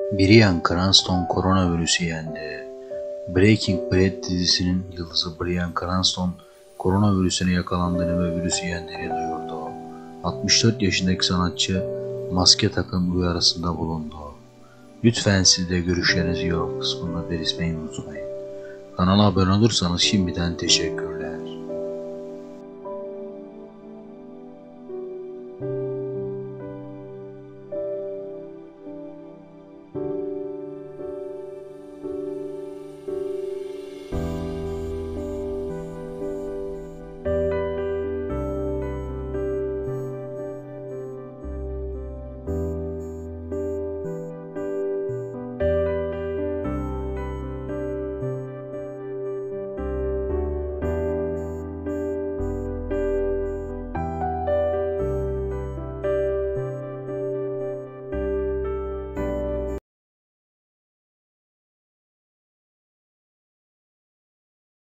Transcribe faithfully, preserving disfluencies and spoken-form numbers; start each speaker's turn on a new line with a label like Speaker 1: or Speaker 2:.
Speaker 1: Bryan Cranston koronavirüsü yendi. Breaking Bad dizisinin yıldızı Bryan Cranston koronavirüsüne yakalandığını ve virüsü yendiğini duyurdu. altmış dört yaşındaki sanatçı maske takın uyarısında bulundu. Lütfen siz de görüşlerinizi yorum kısmında belirtmeyi unutmayın. Kanala abone olursanız şimdiden teşekkür